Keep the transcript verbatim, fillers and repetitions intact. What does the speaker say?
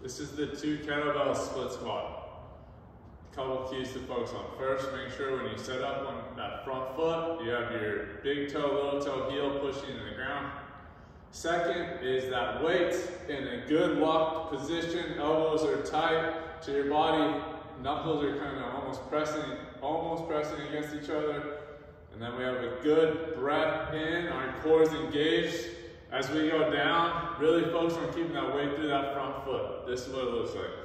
This is the two kettlebell split squat. A couple keys to focus on. First, make sure when you set up on that front foot, you have your big toe, little toe, heel pushing into the ground. Second is that weight in a good locked position. Elbows are tight to your body. Knuckles are kind of almost pressing, almost pressing against each other. And then we have a good breath in, our core is engaged. As we go down, really focus on keeping that weight through that front foot. This is what it looks like.